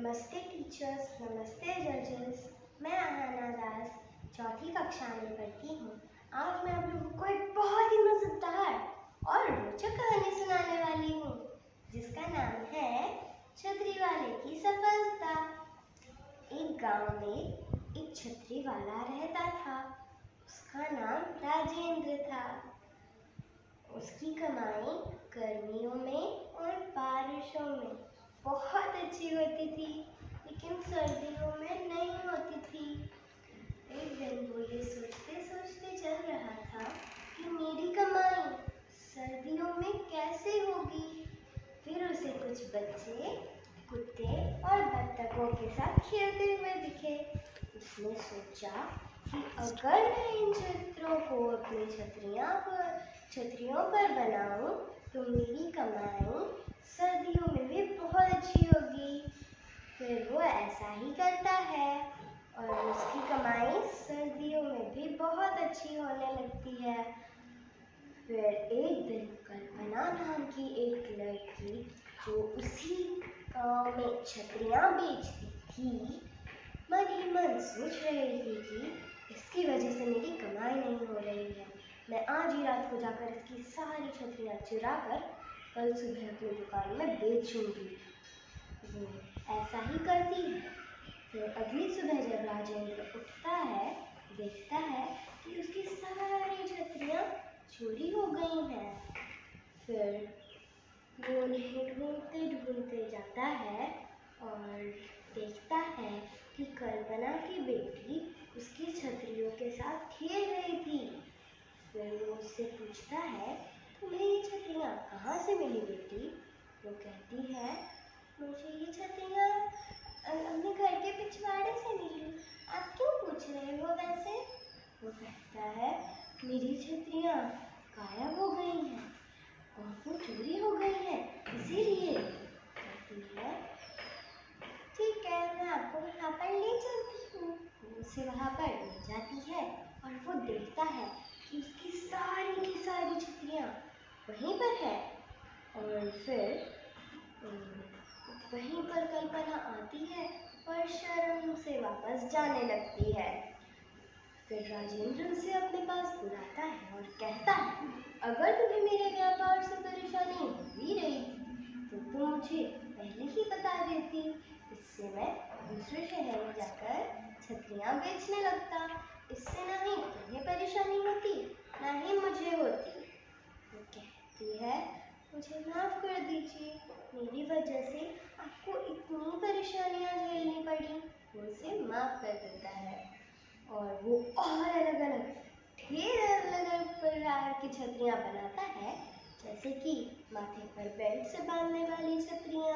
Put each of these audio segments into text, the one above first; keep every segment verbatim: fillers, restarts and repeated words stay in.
नमस्ते टीचर्स, नमस्ते जजेस। मैं अहाना दास चौथी कक्षा में पढ़ती हूँ। आज मैं आप लोगों को एक बहुत ही मजेदार और रोचक कहानी सुनाने वाली हूँ, जिसका नाम है छतरी वाले की सफलता। एक गांव में एक छतरी वाला रहता था। उसका नाम राजेंद्र था। उसकी कमाई गर्मियों में और बारिशों में बहुत अच्छी होती थी, लेकिन सर्दियों में नहीं होती थी। एक दिन वो ये सोचते सोचते चल रहा था कि मेरी कमाई सर्दियों में कैसे होगी। फिर उसे कुछ बच्चे कुत्ते और बत्तखों के साथ खेलते हुए दिखे। उसने सोचा कि अगर मैं इन चित्रों को अपनी छतरियाँ पर छतरियों पर बनाऊं तो मेरी कमाई सर्दियों में भी बहुत अच्छी होगी। फिर वो ऐसा ही करता है और उसकी कमाई सर्दियों में भी बहुत अच्छी होने लगती है। फिर एक दिन कल्पना नाम की एक लड़की, जो उसी गांव में छतरियाँ बेचती थी, मन ही मन सोच रही थी कि इसकी वजह से मेरी कमाई नहीं हो रही है। मैं आज ही रात को जाकर इसकी सारी छतरियाँ चुरा कर कल सुबह अपनी दुकान में बेचूंगी। वो ऐसा ही करती है। फिर अगली सुबह जब राजेंद्र उठता है, देखता है कि उसकी सारी छतरियाँ चोरी हो गई हैं। फिर वो उन्हें ढूंढते ढूंढते जाता है और देखता है कि कल्पना की बेटी उसकी छतरियों के साथ खेल रही थी। फिर वो उससे पूछता है, तुम्हें ये छतरियाँ कहाँ से मिली बेटी? वो कहती है, मुझे ये छतरियाँ अपने घर के पिछवाड़े से मिली। आप क्यों पूछ रहे हो वैसे? वो कहता है, मेरी छतरियाँ गायब हो गई हैं और वो चोरी हो गई है, इसीलिए। कहती है, ठीक है, मैं आपको वहाँ पर ले चलती हूँ। वो उसे वहाँ पर ले जाती है और वो देखता है कि उसकी सारी की सारी छतरियाँ वहीं पर है। और फिर वहीं पर कल्पना आती है और शर्म से वापस जाने लगती है। फिर राजेंद्र उसे अपने पास बुलाता है और कहता है, अगर तुम्हें मेरे व्यापार से परेशानी हो ही रही तो तुम मुझे पहले ही बता देती, इससे मैं दूसरे शहर में जाकर छतरियाँ बेचने लगता। इससे ना ही तुम्हें परेशानी होती, ना ही मुझे होती। वो कहती है, मुझे माफ़ कर दीजिए, मेरी वजह से आपको इतनी परेशानियाँ झेलनी पड़ी। वो उसे माफ़ कर देता है और वो और अलग अलग ढेर अलग अलग प्रकार की छतरियाँ बनाता है, जैसे कि माथे पर बेल्ट से बांधने वाली छतरियाँ,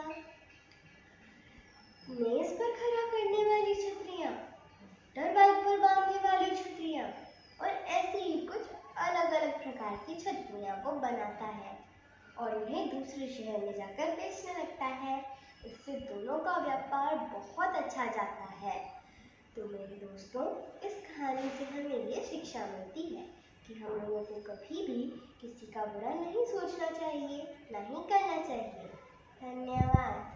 मेज पर खड़ा करने वाली छतरियाँ, मोटर बाइक पर बांधने वाली छतरियाँ और ऐसे ही कुछ अलग अलग प्रकार की छतरियाँ वो बनाता है और उन्हें दूसरे शहर में जाकर बेचने लगता है। इससे दोनों का व्यापार बहुत अच्छा जाता है। तो मेरे दोस्तों, इस कहानी से हमें ये शिक्षा मिलती है कि हम लोगों को कभी भी किसी का बुरा नहीं सोचना चाहिए, नहीं करना चाहिए। धन्यवाद।